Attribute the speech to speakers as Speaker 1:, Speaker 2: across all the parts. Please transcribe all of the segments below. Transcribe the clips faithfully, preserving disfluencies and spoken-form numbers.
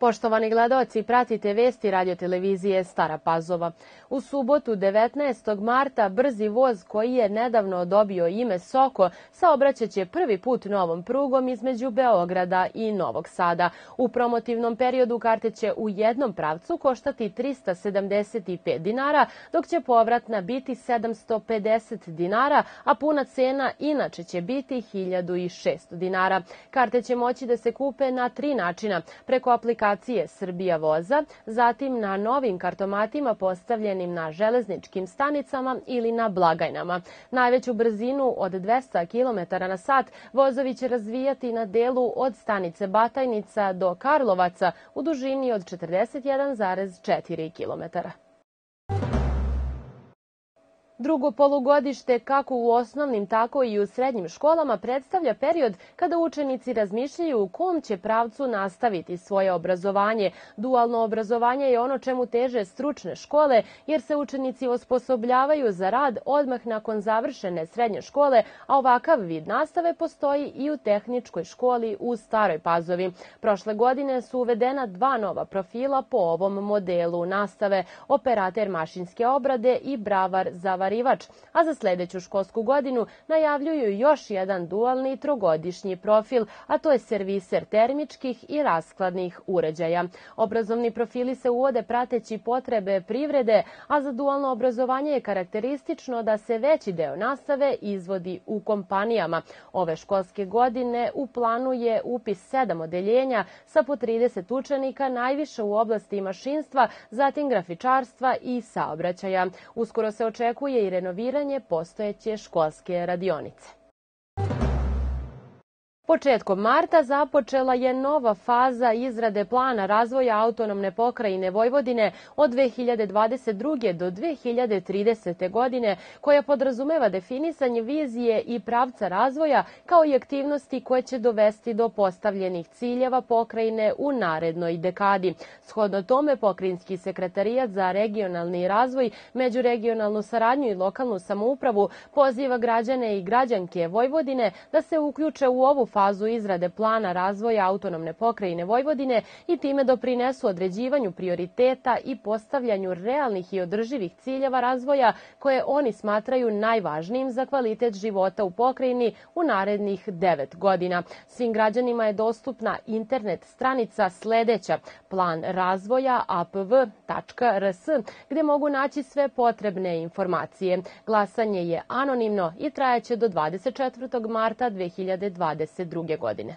Speaker 1: Poštovani gledaoci, pratite vesti radiotelevizije Stara Pazova. U subotu devetnaestog marta brzi voz koji je nedavno dobio ime Soko saobraćaće prvi put novom prugom između Beograda i Novog Sada. U promotivnom periodu karte će u jednom pravcu koštati trista sedamdeset pet dinara, dok će povratna biti sedamsto pedeset dinara, a puna cena inače će biti hiljadu šesto dinara. Karte će moći da se kupe na tri načina: preko aplikacije Srbija voza, zatim na novim kartomatima postavljenim na železničkim stanicama ili na blagajnama. Najveću brzinu od dvesta kilometara na sat vozovi će razvijati na delu od stanice Batajnica do Karlovaca u dužini od četrdeset jedan zarez četiri kilometara. Drugo polugodište, kako u osnovnim, tako i u srednjim školama, predstavlja period kada učenici razmišljaju u kom će pravcu nastaviti svoje obrazovanje. Dualno obrazovanje je ono čemu teže stručne škole, jer se učenici osposobljavaju za rad odmah nakon završene srednje škole, a ovakav vid nastave postoji i u tehničkoj školi u Staroj Pazovi. Prošle godine su uvedena dva nova profila po ovom modelu nastave: operater mašinske obrade i bravar za a za sledeću školsku godinu najavljuju još jedan dualni trogodišnji profil, a to je serviser termičkih i raskladnih uređaja. Obrazovni profili se uvode prateći potrebe privrede, a za dualno obrazovanje je karakteristično da se veći deo nastave izvodi u kompanijama. Ove školske godine u planu je upis sedam odeljenja sa po trideset učenika, najviše u oblasti mašinstva, zatim grafičarstva i saobraćaja. Uskoro se očekuje i renoviranje postojeće školske radionice. Početkom marta započela je nova faza izrade plana razvoja autonomne pokrajine Vojvodine od dve hiljade dvadeset druge do dve hiljade tridesete. godine, koja podrazumeva definisanje vizije i pravca razvoja, kao i aktivnosti koje će dovesti do postavljenih ciljeva pokrajine u narednoj dekadi. Shodno tome, Pokrajinski sekretarijat za regionalni razvoj, međuregionalnu saradnju i lokalnu samoupravu poziva građane i građanke Vojvodine da se uključe u ovu fazu izrade plana razvoja autonomne pokrajine Vojvodine i time doprinesu određivanju prioriteta i postavljanju realnih i održivih ciljeva razvoja koje oni smatraju najvažnijim za kvalitet života u pokrajini u narednih devet godina. Svim građanima je dostupna internet stranica sledeća: plan razvoja a p v tačka r s, gde mogu naći sve potrebne informacije. Glasanje je anonimno i trajaće do dvadeset četvrtog marta dve hiljade dvadeset druge. godine.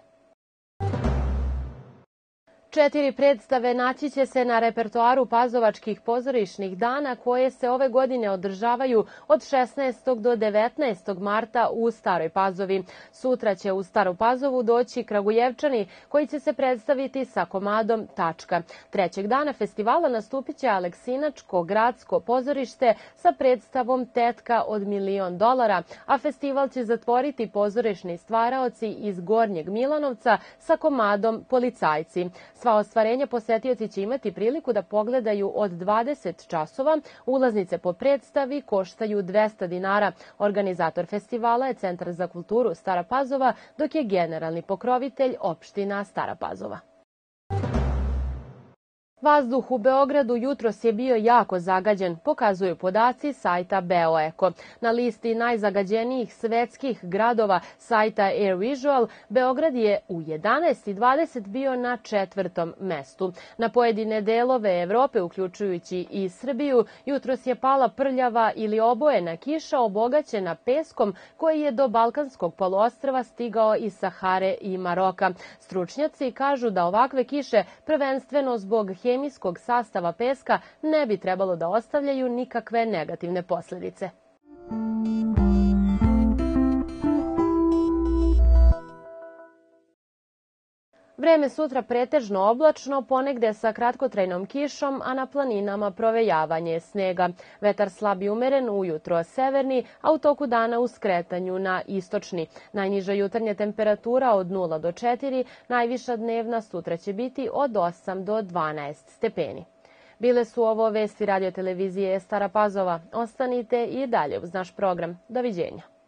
Speaker 1: Četiri predstave naći će se na repertoaru Pazovačkih pozorišnih dana koje se ove godine održavaju od šesnaestog do devetnaestog marta u Staroj Pazovi. Sutra će u Staru Pazovu doći Kragujevčani koji će se predstaviti sa komadom Tačka. Trećeg dana festivala nastupit će Aleksinačko gradsko pozorište sa predstavom Tetka od milion dolara, a festival će zatvoriti pozorišni stvaraoci iz Gornjeg Milanovca sa komadom Policajci. Sva ostvarenja posetioci će imati priliku da pogledaju od dvadeset časova. Ulaznice po predstavi koštaju dvesta dinara. Organizator festivala je Centar za kulturu Stara Pazova, dok je generalni pokrovitelj opština Stara Pazova. Vazduh u Beogradu jutros je bio jako zagađen, pokazuju podaci sajta Beoeko. Na listi najzagađenijih svetskih gradova sajta AirVisual, Beograd je u jedanaest i dvadeset bio na četvrtom mestu. Na pojedine delove Evrope, uključujući i Srbiju, jutros je pala prljava ili obojena kiša obogaćena peskom koji je do Balkanskog poluostrva stigao iz Sahare i Maroka. Stručnjaci kažu da ovakve kiše, prvenstveno zbog hemijskog sastava peska, ne bi trebalo da ostavljaju nikakve negativne posledice. Vreme sutra pretežno oblačno, ponegde sa kratkotrajnom kišom, a na planinama provejavanje snega. Vetar slab i umeren, ujutro severni, a u toku dana u skretanju na istočni. Najniža jutarnja temperatura od nula do četiri, najviša dnevna sutra će biti od osam do dvanaest stepeni. Bile su ovo vesti radiotelevizije Stara Pazova. Ostanite i dalje uz naš program. Doviđenja.